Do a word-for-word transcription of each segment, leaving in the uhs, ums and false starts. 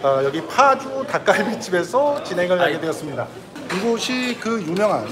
어, 여기 파주 닭갈비집에서 진행을 하게 아이. 되었습니다. 이곳이 그 유명한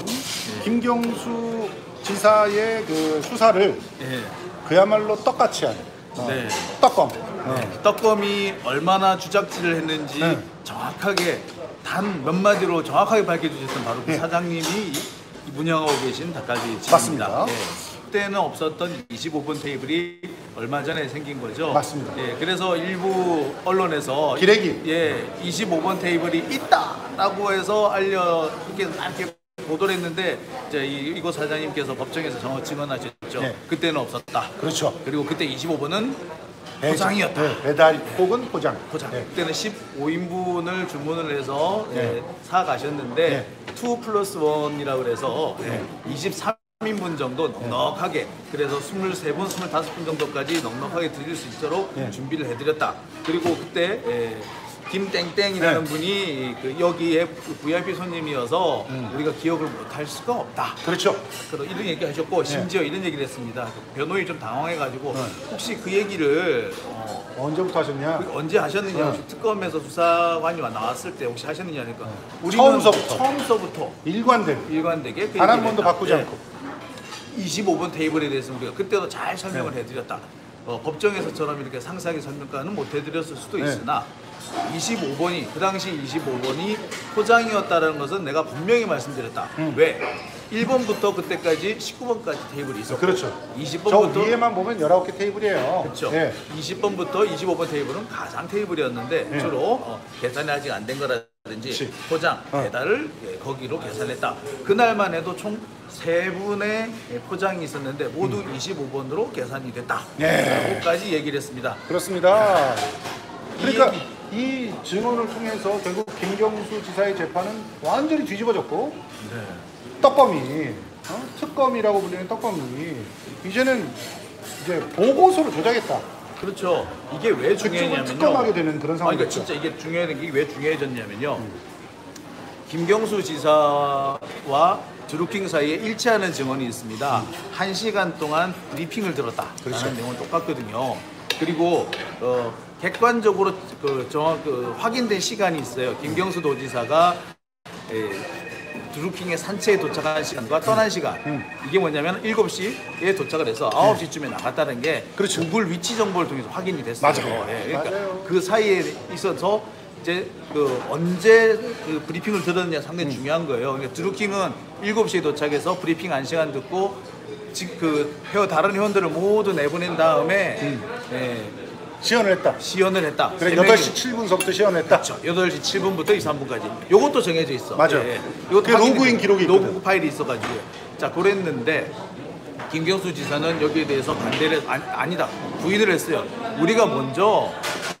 김경수 지사의 그 수사를 예. 그야말로 떡같이 한 어, 네. 떡검. 네. 떡검이 얼마나 주작질을 했는지 네. 정확하게 단 몇 마디로 정확하게 밝혀주셨던 바로 그 네. 사장님이 이 운영하고 계신 닭갈비집입니다. 맞습니다. 예. 그때는 없었던 이십오 번 테이블이 얼마 전에 생긴 거죠. 맞습니다. 예, 그래서 일부 언론에서 기레기. 예, 이십오 번 테이블이 있다라고 해서 알려 이렇게 이렇게 보도를 했는데 이제 이- 이곳 사장님께서 법정에서 정확 증언하셨죠. 네. 그때는 없었다. 그렇죠. 그리고 그때 이십오 번은 배달, 포장이었다. 네, 배달 혹은 포장. 포장. 네. 그때는 십오 인분을 주문을 해서 네. 예, 사 가셨는데 네. 투 플러스 원이라고 그래서 네. 이십삼 인분 정도 넉넉하게 그래서 스물세 분, 스물다섯 분 정도까지 넉넉하게 드릴 수 있도록 네. 준비를 해드렸다. 그리고 그때 예, 김땡땡이라는 네. 분이 그 여기에 브이아이피 손님이어서 음. 우리가 기억을 못할 수가 없다. 그렇죠. 그런 이런 얘기 하셨고 심지어 이런 얘기를 했습니다. 변호인이 좀 당황해가지고 혹시 그 얘기를 어, 언제부터 하셨냐? 그 언제 하셨느냐? 혹시 특검에서 수사관이 나왔을 때 혹시 하셨느냐 하니까 우리는 처음서부터. 처음서부터 일관된. 일관되게 그 단 한 얘기를 번도 했다. 바꾸지 예. 않고. 이십오 번 테이블에 대해서 우리가 그때도 잘 설명을 네. 해드렸다. 어, 법정에서처럼 이렇게 상세하게 설명까지는 못 해드렸을 수도 네. 있으나 이십오 번이 그 당시 이십오 번이 포장이었다는 것은 내가 분명히 말씀드렸다. 음. 왜? 일 번부터 그때까지 십구 번까지 테이블이 있었고 그렇죠. 이십 저 번부터 위에만 보면 열아홉 개 테이블이에요. 그렇죠. 네. 이십 번부터 이십오 번 테이블은 가상 테이블이었는데 네. 주로 어, 계산이 아직 안 된 거라든지 그치. 포장, 어. 배달을 예, 거기로 계산했다. 그날만 해도 총 세 분의 예, 포장이 있었는데 모두 음. 이십오 번으로 계산이 됐다. 네. 라고까지 얘기를 했습니다. 그렇습니다. 그러니까 이 이 증언을 통해서 결국 김경수 지사의 재판은 완전히 뒤집어졌고 네. 떡검이 어? 특검이라고 불리는 떡검이 이제는 이제 보고서를 조작했다. 그렇죠. 이게 왜 그쪽을 중요했냐면요. 특검하게 되는 그런 아니, 상황이 그러니까 됐죠. 진짜 이게 중요한 게 왜 중요해졌냐면요. 김경수 지사와 드루킹 사이에 일치하는 증언이 있습니다. 한 시간 동안 브리핑을 들었다. 그렇죠. 라는 내용은 똑같거든요. 그리고 어, 객관적으로 그 정확 그 확인된 시간이 있어요. 김경수 도지사가 에, 드루킹의 산채에 도착한 시간과 떠난 시간. 음. 이게 뭐냐면 일곱 시에 도착을 해서 아홉 시쯤에 나갔다는 게 그렇죠. 구글 위치 정보를 통해서 확인이 됐어요. 맞아요. 예, 그러니까 맞아요. 그 사이에 있어서 이제 그 언제 그 브리핑을 들었느냐 상당히 음. 중요한 거예요. 그러니까 드루킹은 일곱 시에 도착해서 브리핑 한 시간 듣고 지- 그 회원 다른 회원들을 모두 내보낸 다음에 음. 예, 시연을 했다. 시연을 했다. 그래 세 여덟 명이- 시 칠 분서부터 시연했다. 그렇죠. 여덟 시 칠 분부터 이십삼 분까지. 요것도 정해져 있어. 맞아요. 이것도 그게 확인이 로그인 돼. 기록이 있거든. 로그 파일이 있어가지고. 자, 그랬는데 김경수 지사는 여기에 대해서 반대를 아니, 아니다. 부인을 했어요. 우리가 먼저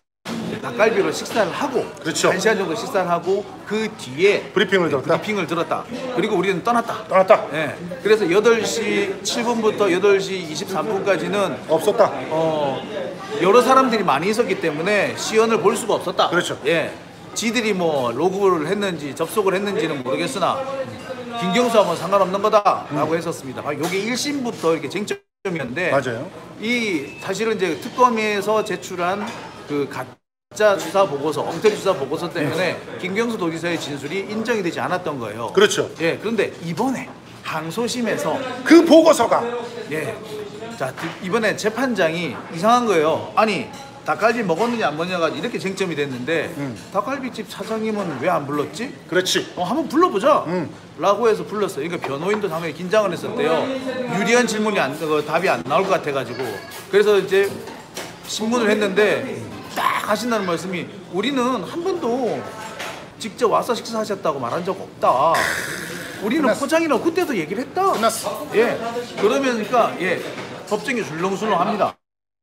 닭갈비로 식사를 하고 그렇죠. 한 시간 정도 식사를 하고 그 뒤에 브리핑을 들었다. 브리핑을 들었다. 그리고 우리는 떠났다. 떠났다. 예. 그래서 여덟 시 칠 분부터 여덟 시 이십삼 분까지는 없었다. 어, 여러 사람들이 많이 있었기 때문에 시연을 볼 수가 없었다. 그렇죠. 예. 지들이 뭐 로그를 했는지 접속을 했는지는 모르겠으나 김경수하고는 상관없는 거다라고 했었습니다. 바로 이게 일 심부터 이렇게 쟁점이었는데 맞아요. 이 사실은 이제 특검에서 제출한 그 가짜 수사 보고서, 엉터리 수사 보고서 때문에 김경수 도지사의 진술이 인정이 되지 않았던 거예요. 그렇죠. 예. 그런데 이번에 항소심에서 그 보고서가 예. 자, 드- 이번에 재판장이 이상한 거예요. 아니, 닭갈비 먹었느냐 안 먹느냐가 이렇게 쟁점이 됐는데 음. 닭갈비집 사장님은 왜 안 불렀지? 그렇지. 어, 한번 불러보자. 음. 라고 해서 불렀어요. 그러니까 변호인도 상당히 긴장을 했었대요. 유리한 질문이 안, 그, 답이 안 나올 것 같아가지고. 그래서 이제 신문을 했는데 딱 하신다는 말씀이 우리는 한 번도 직접 와서 식사하셨다고 말한 적 없다. 우리는 끝났어. 포장이라고 그때도 얘기를 했다. 끝났어. 예. 그러면니까 예 법정이 줄렁술렁합니다.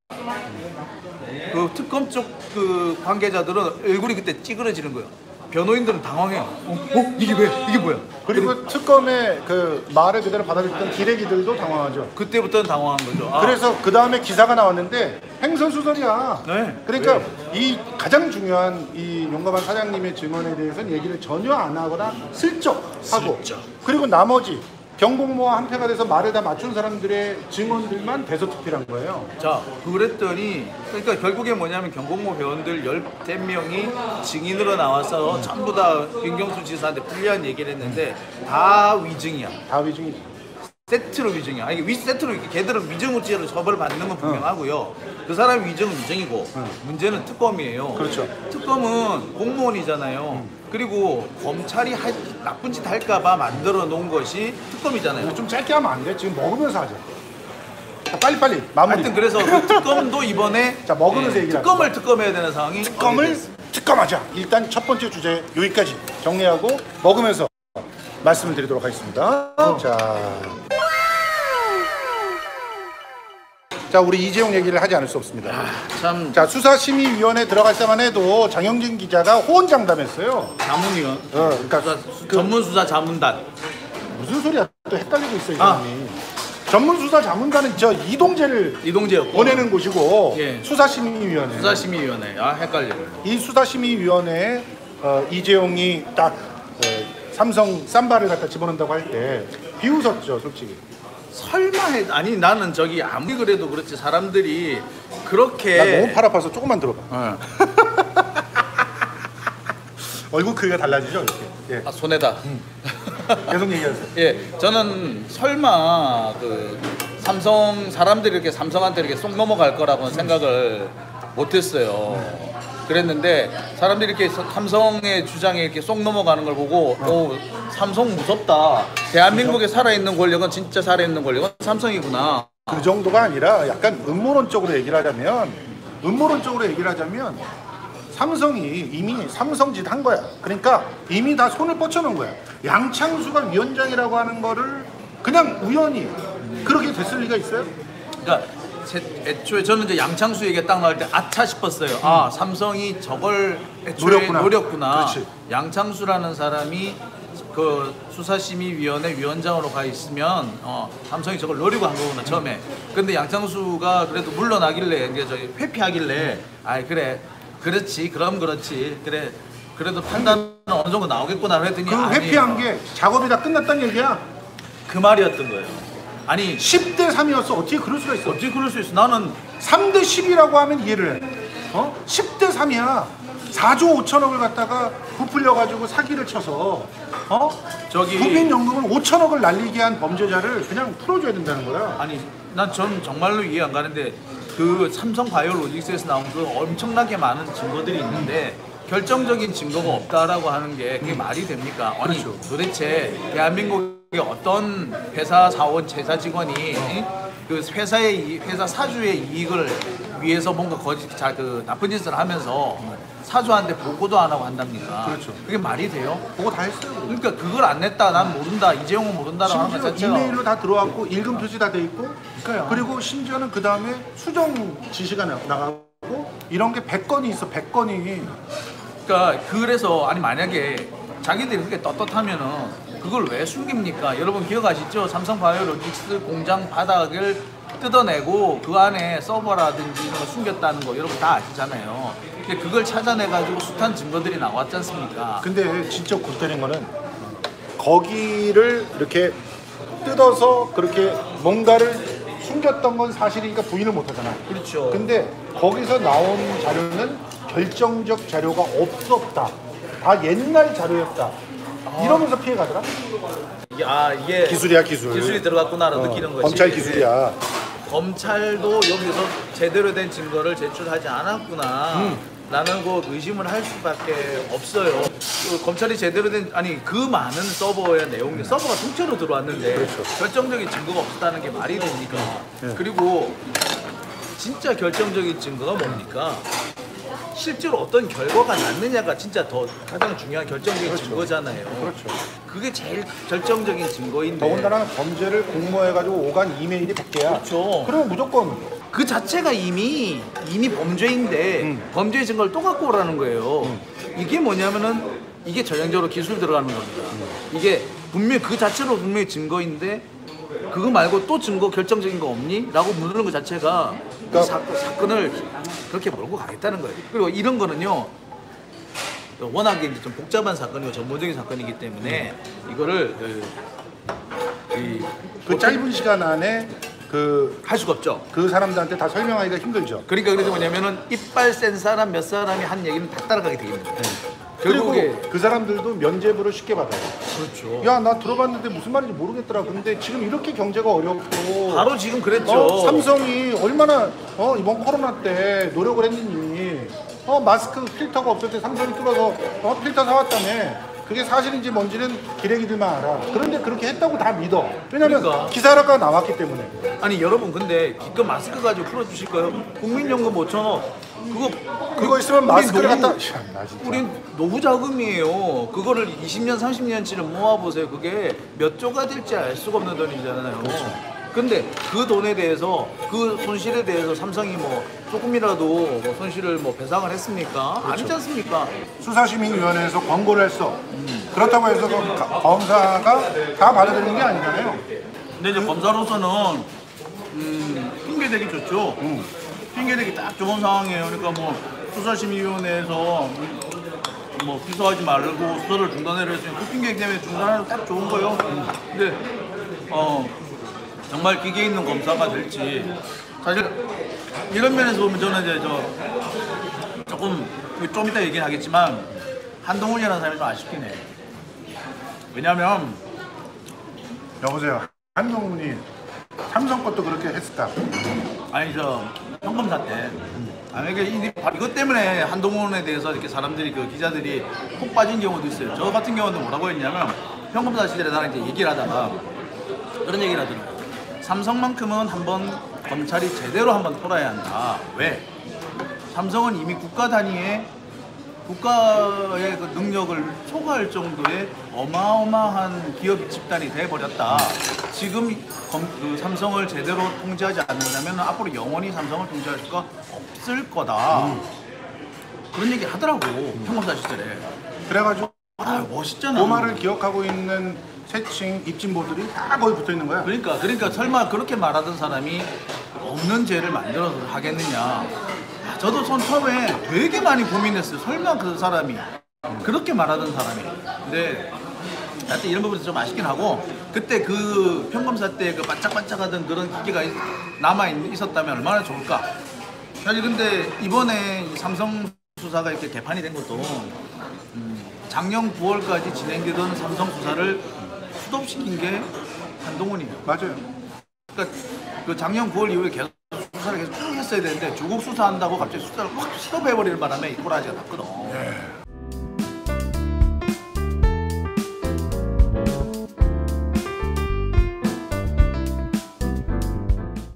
그 특검 쪽 그 관계자들은 얼굴이 그때 찌그러지는 거예요. 변호인들은 당황해요. 어, 어? 이게 왜? 이게 뭐야? 그리고 특검의 그 말을 그대로 받아들였던 기레기들도 당황하죠. 그때부터는 당황한 거죠. 아, 그래서 그 다음에 기사가 나왔는데 횡설수설이야. 네. 그러니까 이 가장 중요한 이 용감한 사장님의 증언에 대해서는 얘기를 전혀 안 하거나 슬쩍 하고 슬쩍. 그리고 나머지 경공모와 한패가 돼서 말을 다 맞춘 사람들의 증언들만 대서특필한 거예요. 자, 그랬더니 그러니까 결국에 뭐냐면 경공모 회원들 열댓 명이 증인으로 나와서 전부 다 김경수 지사한테 불리한 얘기를 했는데 다 위증이야. 다 위증이지. 세트로 위증이야. 아니 위 세트로 이렇게 걔들은 위증으로 처벌 받는 건 분명하고요. 그 사람 위증은 위증이고 문제는 특검이에요. 그렇죠. 특검은 공무원이잖아요. 그리고 검찰이 할, 나쁜 짓 할까봐 만들어 놓은 것이 특검이잖아요. 좀 짧게 하면 안 돼. 지금 먹으면서 하자. 자, 빨리빨리 마무리. 하여튼 그래서 그 특검도 이번에 자, 먹으면서 얘기를 특검을 특검해야 되는 상황이 특검을 특검하자. 일단 첫 번째 주제 여기까지 정리하고 먹으면서 말씀을 드리도록 하겠습니다. 자, 자 우리 이재용 얘기를 하지 않을 수 없습니다. 아, 참 자, 수사심의위원회 들어갈 때만 해도 장영진 기자가 호언장담했어요. 자문위원, 어, 그러니까 수사, 그- 전문수사 자문단. 무슨 소리야? 또 헷갈리고 있어 이 아. 사람이. 전문수사 자문단은 저 이동재를 이동재였고 보내는 곳이고 예. 수사심의위원회. 수사심의위원회. 아 헷갈려. 이 수사심의위원회에 어, 이재용이 딱 어, 삼성 쌈바를 갖다 집어넣는다고 할 때 비웃었죠, 솔직히. 설마 해 아니 나는 저기 아무리 그래도 그렇지 사람들이 그렇게 나 너무 팔 아파서 조금만 들어봐. 어. 얼굴 크기가 달라지죠, 이렇게. 예. 아 손해다. 계속 얘기하세요. 예, 저는 설마 그 삼성 사람들이 이렇게 삼성한테 이렇게 쏙 넘어갈 거라고는 생각을 못했어요. 그랬는데 사람들이 이렇게 삼성의 주장에 이렇게 쏙 넘어가는 걸 보고 오 삼성 무섭다. 대한민국에 살아있는 권력은 진짜 살아있는 권력은 삼성이구나. 그 정도가 아니라 약간 음모론적으로 얘기를 하자면 음모론적으로 얘기를 하자면 삼성이 이미 삼성짓 한 거야. 그러니까 이미 다 손을 뻗쳐놓은 거야. 양창수가 위원장이라고 하는 거를 그냥 우연히 그렇게 됐을 리가 있어요? 그러니까 제- 애초에 저는 이제 양창수 얘기가 딱 나올 때 아차 싶었어요. 아 삼성이 저걸 애초에 노렸구나. 노렸구나. 그렇지. 양창수라는 사람이 그 수사심의위원회 위원장으로 가 있으면 어, 삼성이 저걸 노리고 한 거구나 처음에. 근데 양창수가 그래도 물러나길래 이제 저기 회피하길래 아 그래 그렇지 그럼 그렇지 그래 그래도 판단은 어느 정도 나오겠구나 했더니 그 회피한 게 작업이 다 끝났다는 얘기야. 그 말이었던 거예요. 아니 십 대 삼이었어. 어떻게 그럴 수가 있어? 어떻게 그럴 수 있어? 나는 삼 대 십이라고 하면 이해를 해. 어? 십 대 삼이야. 사조 오천억을 갖다가 부풀려가지고 사기를 쳐서 어? 저기 국민연금을 오천억을 날리게 한 범죄자를 그냥 풀어줘야 된다는 거야. 아니 난 전 정말로 이해 안 가는데 그 삼성 바이오로직스에서 나온 그 엄청나게 많은 증거들이 있는데 결정적인 증거가 없다라고 하는 게 그게 말이 됩니까? 아니 그렇죠. 도대체 대한민국의 어떤 회사 사원 제사 직원이 그 회사의 이- 회사 사주의 이익을 위해서 뭔가 거짓 자 그 나쁜 짓을 하면서 사주한테 보고도 안 하고 한답니까? 그렇죠. 그게 말이 돼요? 보고 다 했어요. 그거. 그러니까 그걸 안 냈다, 난 모른다, 이재용은 모른다라고 하는 것 심지어 자체가 이메일로 다 들어왔고 일금 표시 다 돼 있고 그러니까요. 그리고 심지어는 그 다음에 수정 지시가 나- 나가고 이런 게 백 건이 있어. 백 건이. 그러니까 그래서 아니 만약에 자기들이 그렇게 떳떳하면은 그걸 왜 숨깁니까? 여러분 기억하시죠? 삼성 바이오로직스 공장 바닥을 뜯어내고 그 안에 서버라든지 이런 거 숨겼다는 거 여러분 다 아시잖아요. 근데 그걸 찾아내가지고 숱한 증거들이 나왔지 않습니까? 근데 진짜 골 때린 거는 거기를 이렇게 뜯어서 그렇게 뭔가를 숨겼던 건 사실이니까 부인을 못 하잖아. 그렇죠. 근데 거기서 나온 자료는 결정적 자료가 없었다. 다 옛날 자료였다. 이러면서 피해 가더라. 이게, 아 이게 기술이야, 기술. 기술이 들어갔구나라고 어, 느끼는 거지. 검찰 기술이야. 검찰도 여기서 제대로 된 증거를 제출하지 않았구나. 음. 라는 거 의심을 할 수밖에 없어요. 그 검찰이 제대로 된 아니 그 많은 서버의 내용들 서버가 통째로 들어왔는데 그렇죠. 결정적인 증거가 없다는 게 말이 됩니까? 네. 그리고 진짜 결정적인 증거가 뭡니까? 실제로 어떤 결과가 났느냐가 진짜 더 가장 중요한 결정적인 증거잖아요. 그렇죠. 그게 제일 결정적인 증거인데 더군다나 범죄를 공모해가지고 오간 이메일이 백 개야. 그렇죠. 그러면 무조건 그 자체가 이미 이미 범죄인데 음. 범죄의 증거를 또 갖고 오라는 거예요. 이게 뭐냐면은 이게 전형적으로 기술 들어가는 겁니다. 이게 분명히 그 자체로 분명히 증거인데 그거 말고 또 증거 결정적인 거 없니? 라고 묻는 것 자체가 그러니까- 사, 사건을 그렇게 몰고 가겠다는 거예요. 그리고 이런 거는요 워낙에 이제 좀 복잡한 사건이고 전문적인 사건이기 때문에 이거를 그 이 그 짧은 시간 안에 그, 할 수가 없죠. 그 사람들한테 다 설명하기가 힘들죠. 그러니까 그래서 뭐냐면은 이빨 센 사람 몇 사람이 한 얘기는 다 따라가게 되겠니다 그리고 결국에 그 사람들도 면죄부를 쉽게 받아요. 그렇죠. 야, 나 들어봤는데 무슨 말인지 모르겠더라. 근데 지금 이렇게 경제가 어렵고 바로 지금 그랬죠. 어, 삼성이 얼마나 어, 이번 코로나 때 노력을 했느니 어, 마스크 필터가 없을 때 삼성이 뚫어서 어, 필터 사왔다며. 그게 사실인지 뭔지는 기레기들만 알아. 그런데 그렇게 했다고 다 믿어. 왜냐면 그러니까. 기사가 나왔기 때문에. 아니 여러분 근데 기껏 마스크 가지고 풀어주실 거예요? 국민연금 오천억 그거 그거 있으면 우리 마스크를 노후- 갖다. 야, 나 진짜. 우린 노후 자금이에요. 그거를 이십 년, 삼십 년치를 모아보세요. 그게 몇 조가 될지 알 수가 없는 돈이잖아요. 근데 그 돈에 대해서 그 손실에 대해서 삼성이 뭐 조금이라도 뭐 손실을 뭐 배상을 했습니까? 아니지 않습니까? 수사심의위원회에서 권고를 했어. 그렇다고 해서 그 가- 검사가 다 받아들이는 게 아니잖아요. 근데 이제 검사로서는 음, 핑계대기 좋죠. 음. 핑계대기 딱 좋은 상황이에요. 그러니까 뭐 수사심의위원회에서 뭐 기소하지 말고 수사를 중단하려 했으면 그 핑계 때문에 중단하는 딱 좋은 거예요. 근데 어 정말 기계 있는 검사가 될지 사실 이런 면에서 보면 저는 이제 저 조금 좀 이따 얘기는 하겠지만 한동훈이라는 사람이 좀 아쉽긴 해. 왜냐면 여보세요. 한동훈이 삼성 것도 그렇게 했을까? 아니 저 평검사 때 아니 이게 이- 이것 때문에 한동훈에 대해서 이렇게 사람들이 그 기자들이 푹 빠진 경우도 있어요. 저 같은 경우는 뭐라고 했냐면 평검사 시절에 나는 이제 얘기를 하다가 그런 얘기를 하더라고요. 삼성만큼은 한번 검찰이 제대로 한번 돌아야 한다. 왜? 삼성은 이미 국가 단위의 국가의 그 능력을 초과할 정도의 어마어마한 기업 집단이 돼버렸다. 지금 검, 그 삼성을 제대로 통제하지 않는다면 앞으로 영원히 삼성을 통제할 수가 없을 거다. 음. 그런 얘기 하더라고 평검사 시절에. 그래가지고 아 멋있잖아. 그 말을 기억하고 있는 새칭 입진보들이 다 거기 붙어 있는 거야. 그러니까 그러니까 설마 그렇게 말하던 사람이 없는 죄를 만들어서 하겠느냐. 아, 저도 전 처음에 되게 많이 고민했어요. 설마 그 사람이 그렇게 말하던 사람이. 근데 하여튼 이런 부분이 좀 아쉽긴 하고 그때 그 평검사 때 그 반짝반짝하던 그런 기계가 있- 남아 있- 있었다면 얼마나 좋을까. 사실 근데 이번에 이 삼성 수사가 이렇게 개판이 된 것도 음, 작년 구월까지 진행되던 삼성 수사를 스톱시킨 게 한동훈이에요. 맞아요. 그러니까 그 작년 구월 이후에 계속 수사를 계속 쭉 했어야 되는데 조국 수사한다고 갑자기 수사를 확 스톱해버리는 바람에 이 꼬라지가 났거든.